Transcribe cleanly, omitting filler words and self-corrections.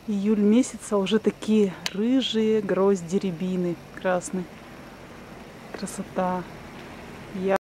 Июль месяц, а уже такие рыжие грозди рябины красные. Красота.